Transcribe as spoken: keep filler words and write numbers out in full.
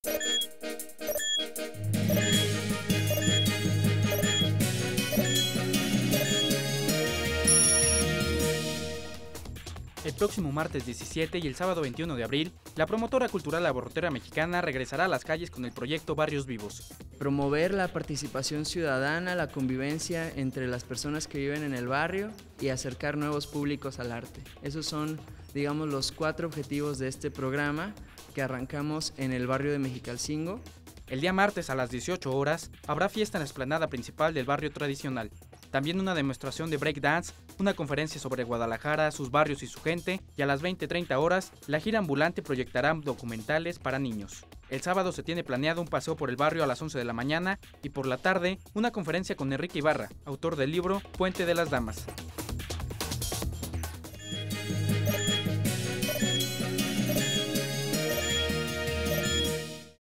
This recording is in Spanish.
El próximo martes diecisiete y el sábado veintiuno de abril, la promotora cultural abarrotera mexicana regresará a las calles con el proyecto Barrios Vivos. Promover la participación ciudadana, la convivencia entre las personas que viven en el barrio y acercar nuevos públicos al arte. Esos son, digamos, los cuatro objetivos de este programa que arrancamos en el barrio de Mexicalcingo. El día martes a las dieciocho horas habrá fiesta en la explanada principal del barrio tradicional. También una demostración de breakdance, una conferencia sobre Guadalajara, sus barrios y su gente, y a las veinte treinta horas, la gira ambulante proyectará documentales para niños. El sábado se tiene planeado un paseo por el barrio a las once de la mañana y por la tarde, una conferencia con Enrique Ibarra, autor del libro Puente de las Damas.